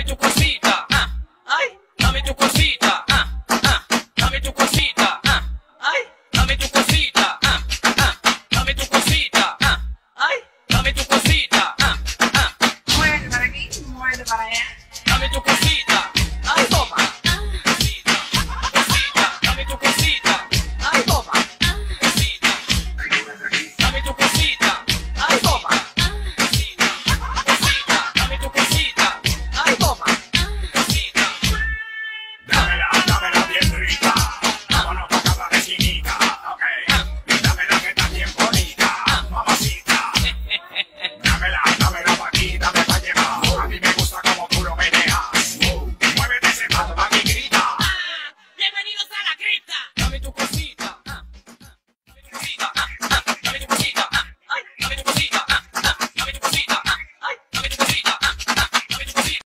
dame tu cosita, ay, dame tu cosita, dame tu cosita, ay, dame tu cosita, dame tu cosita, ay, dame tu cosita, Muévete para aquí, muévete para allá.